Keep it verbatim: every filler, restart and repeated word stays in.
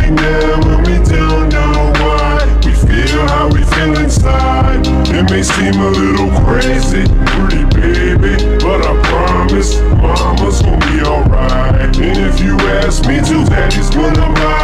right now and we don't know why. We feel how we feel inside. It may seem a little crazy, pretty baby, but I promise mama's gonna be alright. And if you ask me to, daddy's gonna ride.